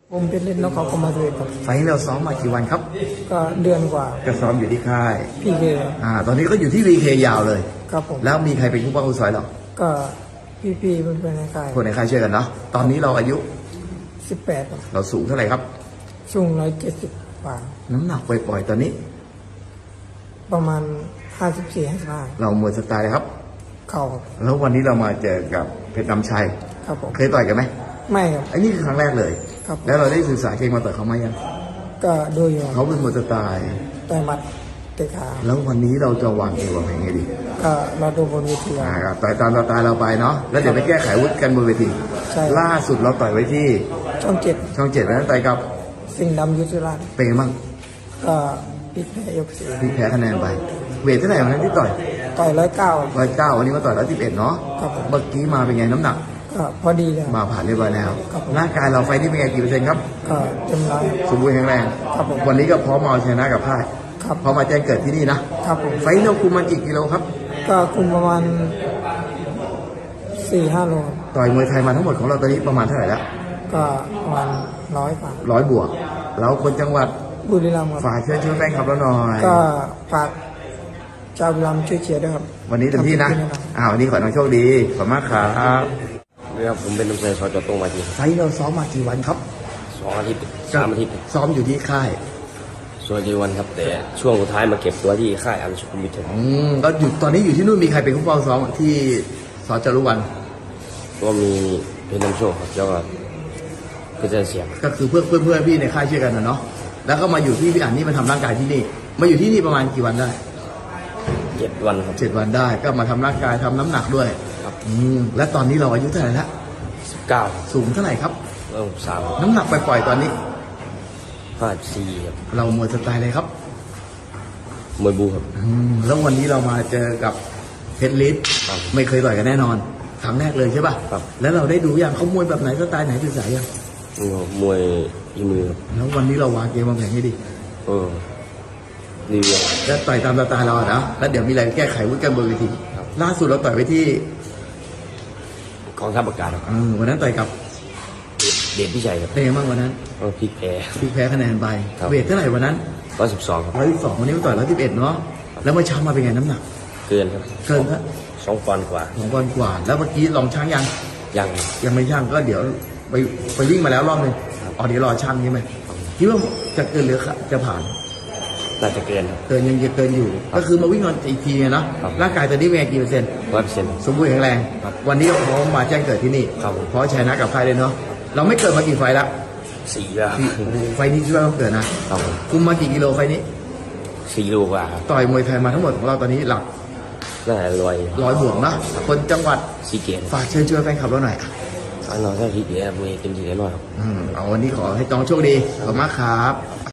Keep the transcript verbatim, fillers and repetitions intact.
ผมเป็นเล่นนกเขาก็มาด้วยครับไฟล์เราซ้อมมากี่วันครับก็เดือนกว่าก็ซ้อมอยู่ที่ค่ายพี่เคอ่าตอนนี้ก็อยู่ที่วีเคยาวเลยครับผมแล้วมีใครเป็นผู้ป้องกันสอยหรอก็พี่ๆเพื่อนๆในค่ายคนในค่ายช่วยกันเนาะตอนนี้เราอายุสิบแปดเราสูงเท่าไหร่ครับสูงร้อยเจ็ดสิบกว่าน้ำหนักปล่อยๆตอนนี้ประมาณห้าสิบสี่ห้าสิบห้าเรามวยสไตล์ครับเข่าแล้ววันนี้เรามาเจอกับเพชรน้ำชัยครับผมเคยต่อยกันไหมไม่ครับไอ้นี่คือครั้งแรกเลยครับแล้วเราได้ศึกษาเก่งมาต่อยเขาไหมยังก็ดูอยู่เขาเป็นมวยสไตล์แต่มัดเตะขาแล้ววันนี้เราจะวางเกมวางแผนไงดีก็เราดูบนเวทีอ่าต่อยตามสไตล์เราไปเนาะแล้วเดี๋ยวไปแก้ไขวุฒิกันบนเวทีใช่ล่าสุดเราต่อยไว้ที่ช่องเจ็ดช่องเจ็ดแล้วต่อยกับสิ่งดำยุทธราชเป็นมั่งก็พลิกแพ้ยกสี่พลิกแพ้คะแนนไปเวทเท่าไหร่วันนั้นที่ต่อยต่อยร้อยเก้าร้อยเก้าวันนี้มาต่อยร้อยสิบเอ็ดเนาะเมื่อกี้มาเป็นไงน้ำหนักก็พอดีเลยมาผ่านเรียบร้อยแล้วร่างกายเราไฟที่เป็นไงกี่เปอร์เซ็นต์ครับก็เต็มร้อยสมบูรณ์แข็งแรงวันนี้ก็พร้อมมาชนะกับพ่ายพร้อมมาแจ้งเกิดที่นี่นะครับไฟเราคุมมันกี่กิโลครับก็คุมประมาณสี่ห้าโลต่อยมวยไทยมาทั้งหมดของเราตอนนี้ประมาณเท่าไหร่แล้วก็ประมาณร้อยกว่าร้อยบวกเราคนจังหวัดบุรีรัมย์ครับฝากเชิญชวนแฟนคลับเราหน่อยก็ฝากชาวบุรีรัมย์ช่วยเชียร์ด้วยครับวันนี้เต็มที่นะอ้าววันนี้ขอให้โชคดีขอบคุณมากครับนี่ครับผมเป็นนักเตะสจตรงมาทีไฟเราซ้อมมากี่วันครับสองอาทิตย์สามอาทิตย์ซ้อมอยู่ที่ค่ายส่วนกี่วันครับแต่ช่วงสุดท้ายมาเก็บตัวที่ค่ายอันสุขุมวิทอืมก็อยู่ตอนนี้อยู่ที่นู่นมีใครเป็นผู้ป้องซ้อมที่สจรุวันก็มีเป็นน้ำโชคครับแล้วก็ก็จะเสียงก็คือเพื่อนเพื่อนเพื่อนพี่ในค่ายช่วยกันนะเนาะแล้วก็มาอยู่ที่พี่อันนี่มาทำร่างกายที่นี่มาอยู่ที่นี่ประมาณกี่วันได้เจ็ดวันครับเจ็ดวันได้ก็มาทำร่างกายทำน้ำหนักด้วยครับอืมและตอนนี้เราอายุเท่าไหร่ละสิบเก้าสูงเท่าไหร่ครับเริ่มสามน้ำหนักปล่อยๆตอนนี้ห้าสี่ครับเรามวยสไตล์อะไรครับมวยบูครับอืมแล้ววันนี้เรามาเจอกับเพชรฤทธิ์ไม่เคยต่อยกันแน่นอนครั้งแรกเลยใช่ป่ะครับแล้วเราได้ดูอย่างเขามวยแบบไหนสไตล์ไหนศึกษายังมวยอีมือแล้ววันนี้เราวางเกมวางแผนให้ดีเออดีเลยแล้วต่อยตามสไตล์เราอะนะแล้วเดี๋ยวมีอะไรแก้ไขวุฒิกันบนเวทีล่าสุดเราต่อยไปที่กองทัพอากาศอืมวันนั้นต่อยกับเดชพิชัยครับเป็นไงบ้างวันนั้นพลิกแพ้พลิกแพ้คะแนนไปเวทเท่าไหร่วันนั้นร้อยสิบสองครับร้อยสิบสองวันนี้ต่อยร้อยสิบเอ็ดเนาะแล้วเมื่อเช้ามาเป็นไงน้ำหนักเกินครับเกินครับสองปอนด์กว่าสองปอนด์กว่าแล้วเมื่อกี้ลองชั่งยังยังยังไม่ชั่งก็เดี๋ยวไปไปวิ่งมาแล้วรอบนึงอ๋อเดี๋ยวรอชั่งใช่ไหมคิดว่าจะเกินหรือจะผ่านน่าจะเกินเกินยังจะเกินอยู่ก็คือมาวิ่งนอนอีกทีนะร่างกายตอนนี้เป็นกี่เปอร์เซ็นต์ร้อยเปอร์เซ็นต์สมบูรณ์แข็งแรงวันนี้พร้อมมาแจ้งเกิดที่นี่เพราะชนะกับใครเลยเนาะเราไม่เกิดมากี่ไฟแล้วสี่แล้วไฟนี้ช่วยเราเกิดนะคุมมากี่กิโลไฟนี้สี่โลกว่าต่อยมวยไทยมาทั้งหมดของเราตอนนี้หลักน่าร้อยร้อยบวกนะคนจังหวัดสีเกตฝากเชิญชวนแฟนคลับเราหน่อยอันเราถ้าคิดเยอะมวยเต็มที่แน่นอนครับอืมเอาวันนี้ขอให้ต้องโชคดีขอบคุณมากครับ